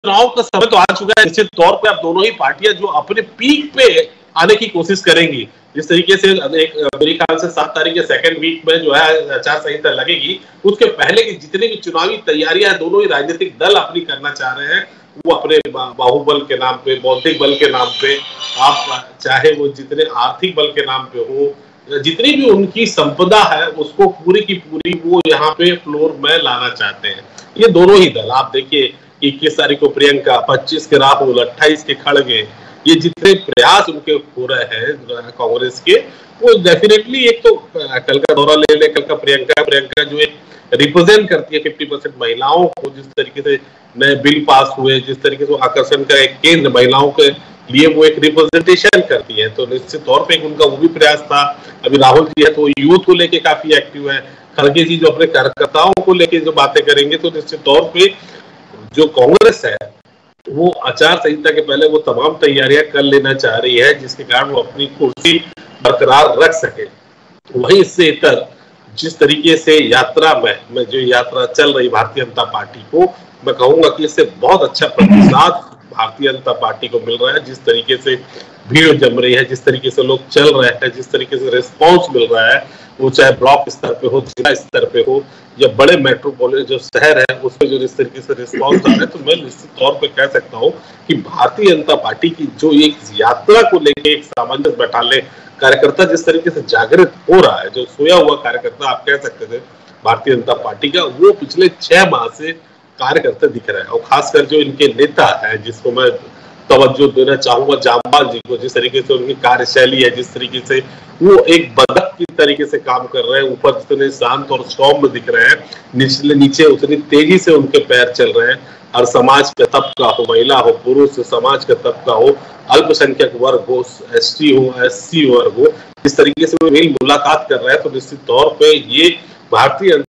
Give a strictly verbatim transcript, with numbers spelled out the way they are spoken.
चुनाव का समय तो आ चुका है। निश्चित तौर पे अब दोनों ही पार्टियां जो अपने पीक पे आने की कोशिश करेंगी, जिस तरीके से एक मेरे ख्याल से सात तारीख के सेकंड वीक में जो है आचार संहिता लगेगी, उसके पहले की जितनी भी चुनावी तैयारियां दोनों ही राजनीतिक दल अपनी करना चाह रहे हैं, वो अपने बाहुबल के नाम पे, बौद्धिक बल के नाम पे, आप चाहे वो जितने आर्थिक बल के नाम पे हो, जितनी भी उनकी संपदा है उसको पूरी की पूरी वो यहाँ पे फ्लोर में लाना चाहते हैं। ये दोनों ही दल आप देखिए, इक्कीस तारीख को प्रियंका, पच्चीस के राहुल, अट्ठाईस के खड़गे, ये जितने प्रयास उनके हो रहे हैं कांग्रेस के, वो डेफिनेटली एक तो कल का दौरा ले ले, कल का प्रियंका प्रियंका जो एक रिप्रेजेंट करती है फिफ्टी परसेंट महिलाओं को, जिस तरीके से नए बिल पास हुए, जिस तरीके से आकर्षण का एक केंद्र महिलाओं के लिए वो एक रिप्रेजेंटेशन करती है, तो निश्चित तौर पे उनका वो भी प्रयास था। अभी राहुल जी है तो यूथ को लेके काफी एक्टिव है, खड़गे जी जो अपने कार्यकर्ताओं को लेके जो बातें करेंगे, तो निश्चित तौर पे जो कांग्रेस है वो आचार संहिता के पहले वो तमाम तैयारियां कर लेना चाह रही है, जिसके कारण वो अपनी कुर्सी बरकरार रख सके। वहीं इससे इतर जिस तरीके से यात्रा में, में जो यात्रा चल रही भारतीय जनता पार्टी को, मैं कहूंगा कि इससे बहुत अच्छा प्रतिसाद भारतीय जनता पार्टी को मिल रहा है। जिस तरीके से भीड़ जम रही है, जिस तरीके से लोग चल रहे हैं, जिस तरीके से रिस्पॉन्स मिल रहा है, वो चाहे ब्लॉक स्तर पे हो, जिला स्तर पे हो, या बड़े मेट्रोपोलिटन जो शहर है उसमें जो जिस तरीके से रिस्पॉन्स आ रहा है, तो मैं निश्चित तौर पे कह सकता हूँ कि भारतीय जनता पार्टी की जो एक यात्रा को लेकर एक सामंजस्य बैठा ले, कार्यकर्ता जिस तरीके से जागृत हो रहा है, जो सोया हुआ कार्यकर्ता आप कह सकते थे भारतीय जनता पार्टी का, वो पिछले छह माह से कार्यकर्ता दिख रहा है। और खासकर जो इनके नेता है, जिसको मैं तवज्जो देना चाहूंगा जामवाल जी को, जिस तरीके से उनकी कार्यशैली है, जिस तरीके से वो एक बदक की तरीके से काम कर रहे हैं, ऊपर जितने शांत और स्ट्रॉन्ग में दिख रहे हैं, निचले नीचे उतनी तेजी से उनके पैर चल रहे हैं। हर समाज का तबका हो, महिला हो, पुरुष, समाज का तबका हो, अल्पसंख्यक वर्ग हो, एस टी हो, एस सी वर्ग हो, इस तरीके से वो मेरी मुलाकात कर रहे हैं, तो निश्चित तौर पर ये भारतीय